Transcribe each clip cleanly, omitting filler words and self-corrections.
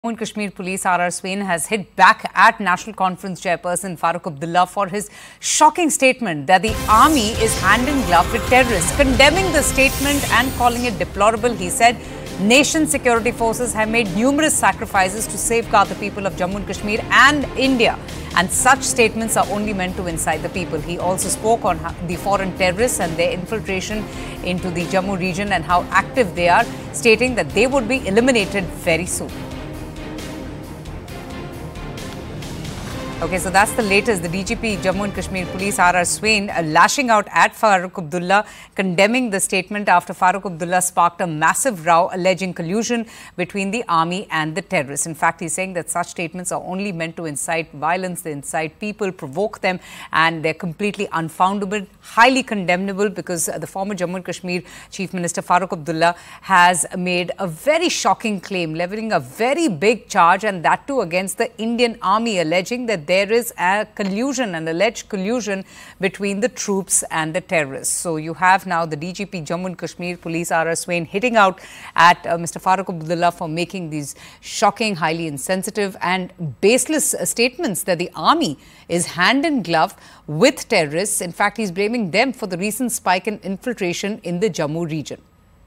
Jammu and Kashmir Police R.R. Swain has hit back at National Conference chairperson Farooq Abdullah for his shocking statement that the army is hand in glove with terrorists. Condemning the statement and calling it deplorable, he said, nation security forces have made numerous sacrifices to safeguard the people of Jammu and Kashmir and India, and such statements are only meant to incite the people. He also spoke on the foreign terrorists and their infiltration into the Jammu region and how active they are, stating that they would be eliminated very soon. Okay, so that's the latest. The DGP Jammu and Kashmir Police R.R. Swain lashing out at Farooq Abdullah, condemning the statement after Farooq Abdullah sparked a massive row alleging collusion between the army and the terrorists. In fact, he's saying that such statements are only meant to incite violence, they incite people, provoke them, and they're completely unfoundable, highly condemnable, because the former Jammu and Kashmir Chief Minister Farooq Abdullah has made a very shocking claim, levelling a very big charge, and that too against the Indian army, alleging that there is a collusion, an alleged collusion between the troops and the terrorists. So you have now the DGP Jammu and Kashmir Police R.R. Swain hitting out at Mr. Farooq Abdullah for making these shocking, highly insensitive and baseless statements that the army is hand in glove with terrorists. In fact, he's blaming them for the recent spike in infiltration in the Jammu region.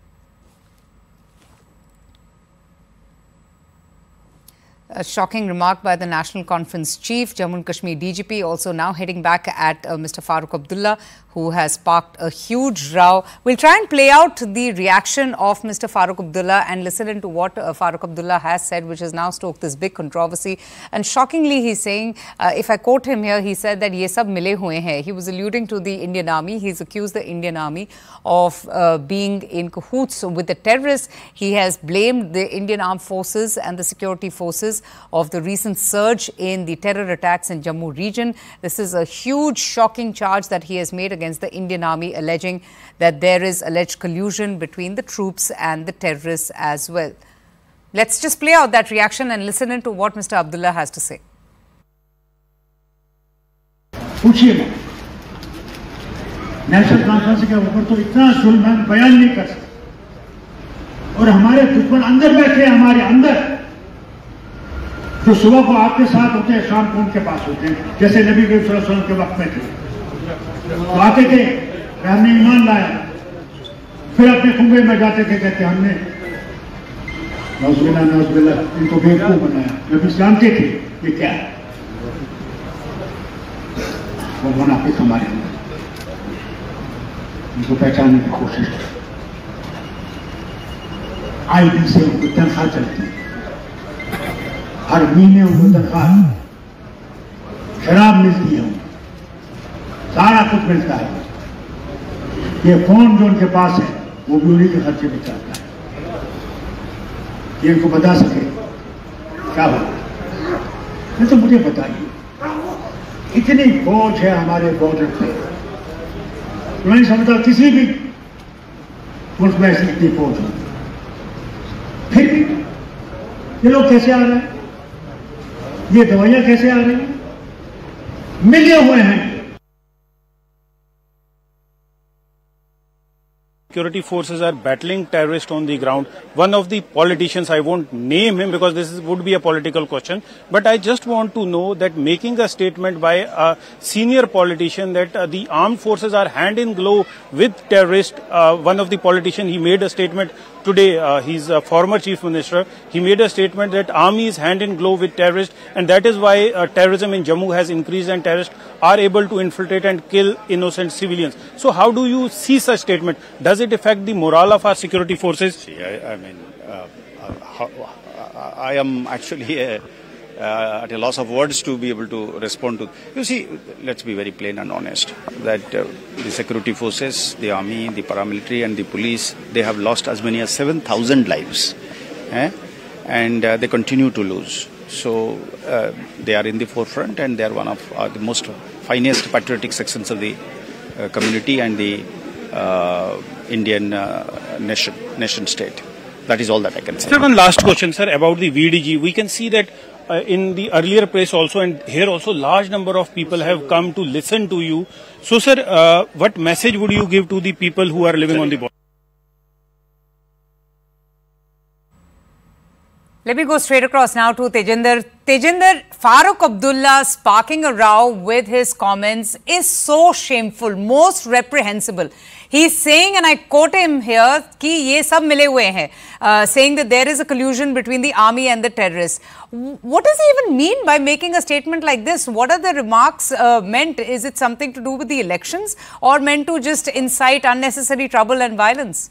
A shocking remark by the National Conference Chief. Jammu and Kashmir DGP also now heading back at Mr. Farooq Abdullah, who has sparked a huge row. We'll try and play out the reaction of Mr. Farooq Abdullah and listen into what Farooq Abdullah has said, which has now stoked this big controversy. And shockingly, he's saying, if I quote him here, he said that ye sab mile hue hain. He was alluding to the Indian army. He's accused the Indian army of being in cahoots with the terrorists. He has blamed the Indian armed forces and the security forces of the recent surge in the terror attacks in Jammu region. This is a huge, shocking charge that he has made against the Indian army, alleging that there is alleged collusion between the troops and the terrorists as well. Let's just play out that reaction and listen into what Mr. Abdullah has to say. पूछिए national conference के ऊपर तो इतना जुल्म हम बयान नहीं कर सकते, और हमारे दुश्मन अंदर बैठे, हमारे अंदर जो सुबह को आपके साथ होते हैं, शाम को उनके पास होते हैं, जैसे नबी सल्लल्लाहु अलैहि वसल्लम के वक्त में थे। तो आते थे, हमने ईमान लाया, फिर अपने कुंबे में जाते थे, कहते हमने नौजुबिल्लाह इनको बेवकूफ बनाया। नबी जानते थे ये क्या है, वो मुनाफिक हमारे अंदर, इनको पहचानने की कोशिश की। आईबी से उनको तनख्वाह चलती है, हर महीने उनको तनख्वाह, शराब मिलती है, सारा कुछ मिलता है। ये फोन जो उनके पास है वो भी उन्हीं के खर्चे में चलता है। ये इनको बता सके क्या होगा, ये तो मुझे बताइए। इतनी फौज है हमारे बॉर्डर पे, मैं नहीं समझता किसी भी मुल्क में ऐसी इतनी फौज हो, फिर भी ये लोग कैसे आ रहे हैं, ये दवाइयां कैसे आ रही हैं, मिले हुए हैं। Security forces are battling terrorists on the ground. One of the politicians, I won't name him because this would be a political question, but I just want to know that making a statement by a senior politician that the armed forces are hand in glove with terrorists, one of the politicians, he made a statement today, he's a former chief minister, he made a statement that army is hand in glove with terrorists, and that is why terrorism in Jammu has increased and terrorists are able to infiltrate and kill innocent civilians. So how do you see such statement? Does it affect the morale of our security forces? See, I mean, I am actually at a loss of words to be able to respond to. You see, let's be very plain and honest that the security forces, the army, the paramilitary and the police, they have lost as many as 7,000 lives, and they continue to lose. So they are in the forefront, and they are one of the most finest patriotic sections of the community and the Indian nation state. That is all that I can say. Sir, one last question, sir, about the VDG. We can see that in the earlier press also, and here also large number of people have come to listen to you. So, sir, what message would you give to the people who are living on the border? Let me go straight across now to Tejinder. Tejinder, Farooq Abdullah sparking a row with his comments is so shameful, most reprehensible. He's saying, and I quote him here, कि ये सब मिले हुए हैं, saying that there is a collusion between the army and the terrorists. What does he even mean by making a statement like this? What are the remarks meant? Is it something to do with the elections or meant to just incite unnecessary trouble and violence?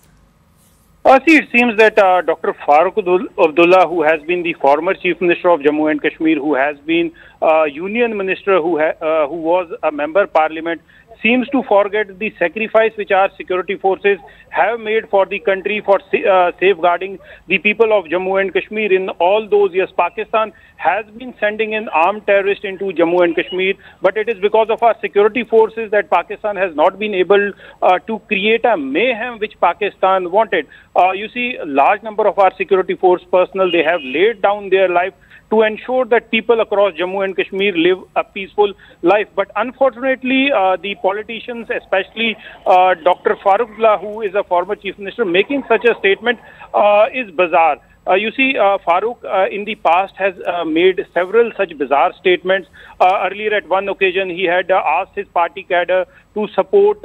See, it seems that Dr. Farooq Abdullah, who has been the former Chief Minister of Jammu and Kashmir, who has been Union Minister, who was a Member Parliament, seems to forget the sacrifice which our security forces have made for the country, for safeguarding the people of Jammu and Kashmir in all those years. Pakistan has been sending in armed terrorists into Jammu and Kashmir, but it is because of our security forces that Pakistan has not been able to create a mayhem which Pakistan wanted. You see, a large number of our security force personnel, they have laid down their life to ensure that people across Jammu and Kashmir live a peaceful life. But unfortunately, the politicians, especially Dr. Farooq Abdullah, who is a former Chief Minister, making such a statement is bizarre. You see, Farooq in the past has made several such bizarre statements. Earlier at one occasion, he had asked his party cadre to support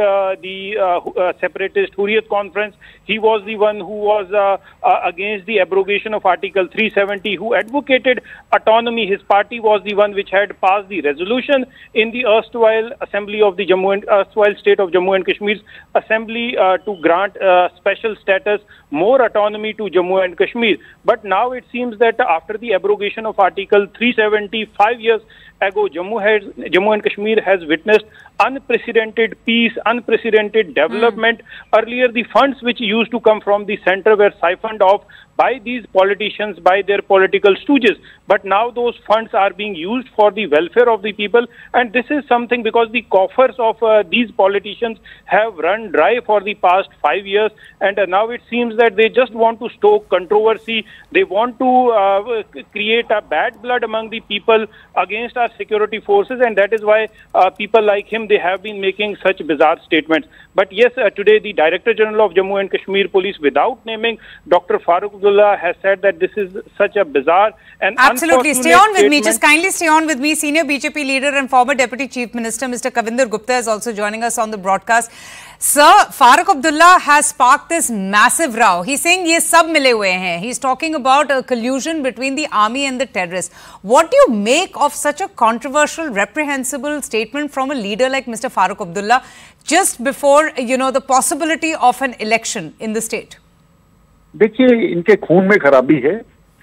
the separatist Hurriyat conference. He was the one who was against the abrogation of Article 370, who advocated autonomy. His party was the one which had passed the resolution in the erstwhile assembly of the erstwhile state of Jammu and Kashmir's assembly to grant special status, more autonomy to Jammu and Kashmir. But now it seems that after the abrogation of Article 370, 5 years ago, Jammu and Kashmir has witnessed unprecedented peace, unprecedented development. Earlier, the funds which used to come from the center were siphoned off by these politicians, by their political stooges. But now those funds are being used for the welfare of the people. And this is something because the coffers of these politicians have run dry for the past 5 years. And now it seems that they just want to stoke controversy. They want to create a bad blood among the people against our security forces. And that is why people like him, they have been making such bizarre statements. But yes, today the Director General of Jammu and Kashmir Police, without naming Dr. Farooq Abdullah, has said that this is such a bizarre and absolutely. Stay on with me. Just kindly stay on with me. Senior BJP leader and former Deputy Chief Minister, Mr. Kavinder Gupta, is also joining us on the broadcast. Sir, Farooq Abdullah has sparked this massive row. He's saying ye sab mile hue hain. He's talking about a collusion between the army and the terrorists. What do you make of such a controversial, reprehensible statement from a leader like Mr. Farooq Abdullah just before, the possibility of an election in the state? देखिए, इनके खून में खराबी है।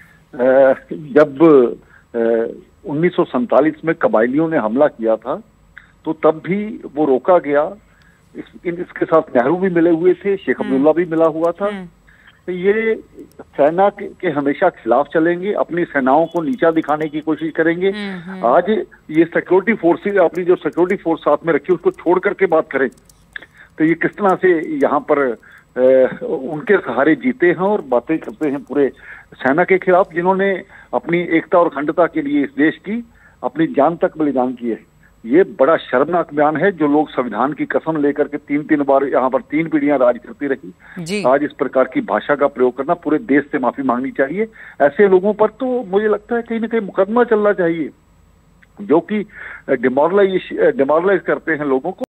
जब 1947 में कबायलियों ने हमला किया था, तो तब भी वो रोका गया। इसके साथ नेहरू भी मिले हुए थे, शेख अब्दुल्ला भी मिला हुआ था। तो ये सेना के हमेशा खिलाफ चलेंगे, अपनी सेनाओं को नीचा दिखाने की कोशिश करेंगे। आज ये सिक्योरिटी फोर्सेस, अपनी जो सिक्योरिटी फोर्स साथ में रखी उसको छोड़ करके बात करें, तो ये किस तरह से यहाँ पर उनके सहारे जीते हैं और बातें करते हैं पूरे सेना के खिलाफ, जिन्होंने अपनी एकता और अखंडता के लिए इस देश की अपनी जान तक बलिदान की है। ये बड़ा शर्मनाक बयान है। जो लोग संविधान की कसम लेकर के 3-3 बार यहाँ पर 3 पीढ़ियां राज करती रही, आज इस प्रकार की भाषा का प्रयोग करना, पूरे देश से माफी मांगनी चाहिए। ऐसे लोगों पर तो मुझे लगता है कहीं ना कहीं मुकदमा चलना चाहिए, जो कि डिमोरलाइज करते हैं लोगों को।